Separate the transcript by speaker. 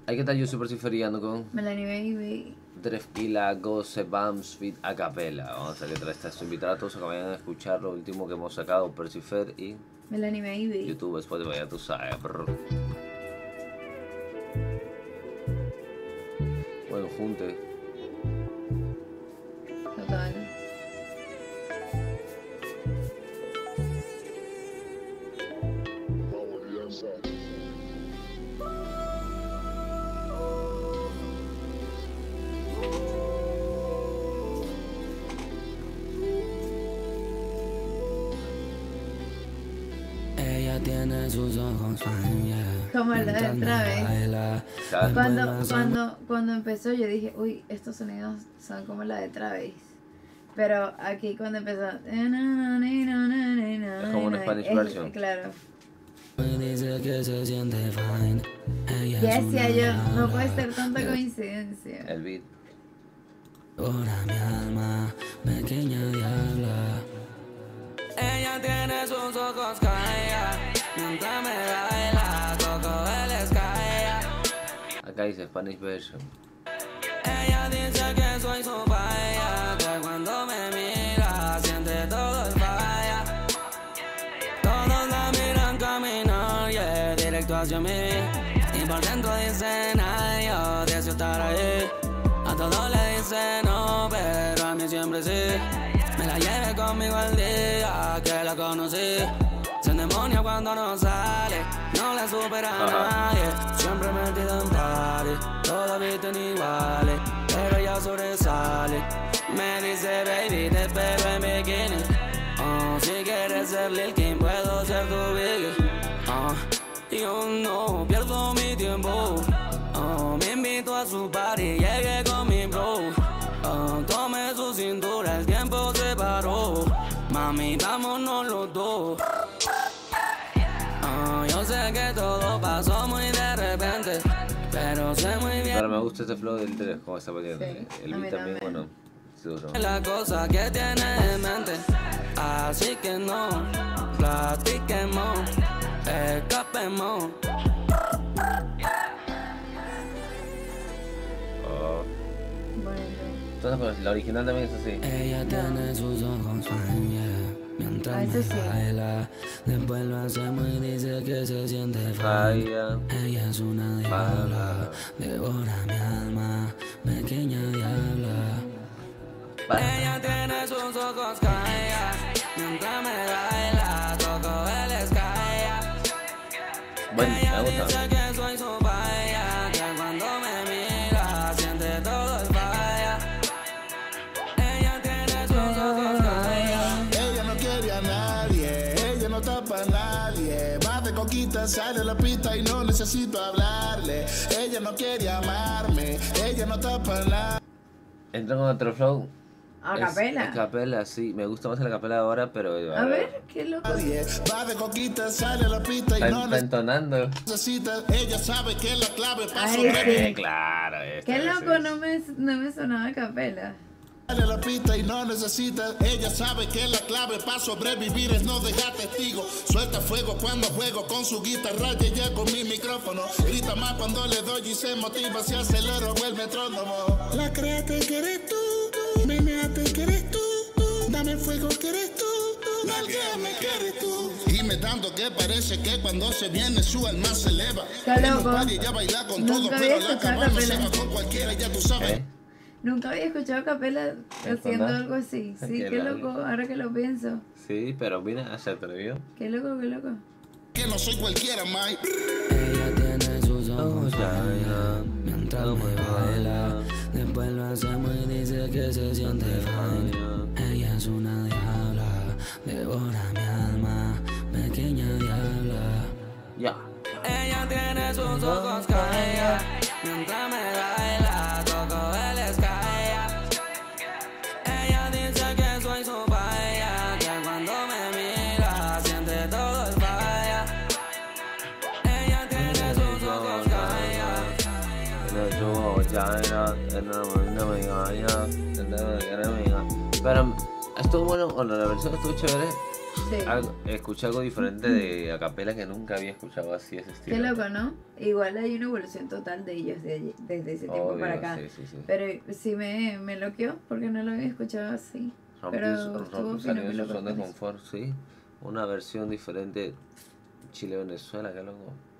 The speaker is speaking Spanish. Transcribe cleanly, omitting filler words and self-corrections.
Speaker 1: Hay que tal yo super feriando con
Speaker 2: Melanie Baby.
Speaker 1: Drefkila, Gosse, Bams, Fit, a capela. Vamos a letra esta. Invitar a todos a que vayan a escuchar lo último que hemos sacado, Percifer y
Speaker 2: Melanie Baby.
Speaker 1: YouTube, Spotify, ya tú sabes. Buen junte.
Speaker 2: Total.
Speaker 3: Ella tiene sus ojos
Speaker 2: como la de otra vez. Cuando empezó yo dije, uy, estos sonidos son como la de Travis. Pero aquí cuando empezó es
Speaker 1: como una Spanish version.
Speaker 2: Claro.
Speaker 3: Dice que se siente fine.
Speaker 2: Ya decía yo, no puede ser tanta coincidencia.
Speaker 1: El beat.
Speaker 3: Ahora mi alma, pequeña diabla. Ella tiene sus ojos caídos, mientras me baila, coco el sky.
Speaker 1: Acá dice Spanish version.
Speaker 3: Ella dice que soy su falla, que cuando me mira siente todo el falla. Todos la miran caminar, yeah, directo hacia mí. Y por dentro dicen, ay, yo deseo estar ahí. A todos le dicen no, pero a mí siempre sí. Me la llevé conmigo el día que la conocí. Se endemonia cuando no sale, no la supera a nadie. Siempre metido en party, todas visten iguales, pero ella sobresale. Me dice baby, te espero en bikini. Si quieres ser Lil Kim, puedo ser tu biggie. Yo no pierdo mi tiempo. Me invito a su party, llegué con mi bro. Tome su cintura, el tiempo se paró. Mami, vámonos los dos. Yo sé que todo pasó muy de repente, pero sé muy bien.
Speaker 1: Pero me gusta este flow del 3, como está poniendo.
Speaker 2: Sí,
Speaker 1: El beat también, bueno, duro.
Speaker 3: La cosa que tiene en mente, así que no platiquemos, escapemos.
Speaker 1: Entonces, pues, la original también es así.
Speaker 3: Ella tiene sus ojos mientras me baila. Después lo hacemos y dice que se siente falla. Ella es una diabla, devora mi alma, pequeña diabla. Ella tiene sus ojos caídos, mientras me baila, toco el sky.
Speaker 1: Bueno,
Speaker 3: Ella
Speaker 1: me
Speaker 3: dice
Speaker 1: gusta.
Speaker 3: que soy su falla, que cuando me mira siente todo el falla. Ella tiene sus ojos caídos.
Speaker 4: Ella no quiere a nadie, ella no tapa a nadie. Va de coquita, sale a la pista y no necesito hablarle. Ella no quiere amarme, ella no tapa a nadie.
Speaker 1: Entra con otro flow.
Speaker 2: A capela.
Speaker 1: A capela, sí. Me gusta más la capela de ahora, pero...
Speaker 2: A ver, qué loco.
Speaker 4: Va de coquita, sale a la pista y no
Speaker 1: Está entonando.
Speaker 4: necesita. Ella sabe que es la clave para
Speaker 2: Ay,
Speaker 4: sobrevivir.
Speaker 2: sí.
Speaker 1: Claro.
Speaker 2: Qué loco, no me sonaba a capela.
Speaker 4: Sale a la pista y no necesita. Ella sabe que la clave para sobrevivir es no dejar testigo. Suelta fuego cuando juego con su guitarra y ella con mi micrófono. Grita más cuando le doy y se motiva. Se acelera o el metrónomo. La créate que eres tú. Meneate que eres tú. Dame fuego que eres tú. Nalguéame que eres tú. Dime tanto que parece que cuando se viene su alma se eleva.
Speaker 2: Qué loco.
Speaker 4: Ella baila con
Speaker 2: Nunca
Speaker 4: todo,
Speaker 2: había
Speaker 4: pero la
Speaker 2: escuchado
Speaker 4: cabana se
Speaker 2: capela.
Speaker 4: va con cualquiera, ya tú sabes.
Speaker 2: Nunca había escuchado a capela haciendo algo así. Sí, qué loco, ahora que lo pienso.
Speaker 1: Sí, pero mira, se atrevió.
Speaker 2: Qué loco, qué loco.
Speaker 4: Que no soy cualquiera, Mike.
Speaker 3: Ella tiene sus ojos mientras me baila. Después lo hacemos y dice que se siente fine. Ella es una diabla, devora mi alma, pequeña diabla.
Speaker 1: Ya.
Speaker 3: Ella tiene sus ojos caídos, mientras me baila, toco el sky. Ella dice que soy su falla, que cuando me mira siente todo el falla. Ella tiene sus ojos
Speaker 1: Pero estuvo bueno, la versión estuvo chévere. Escuché algo diferente de acapela que nunca había escuchado así ese estilo.
Speaker 2: Qué loco, ¿no? Igual hay una evolución total de ellos desde ese tiempo para acá.
Speaker 1: Sí.
Speaker 2: Pero sí me loqueó porque no lo había escuchado así.
Speaker 1: Salió de su zona de confort, sí. Una versión diferente Chile-Venezuela, qué loco.